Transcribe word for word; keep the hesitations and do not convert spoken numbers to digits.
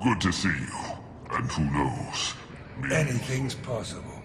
Good to see you. And who knows? Maybe Anything's possible.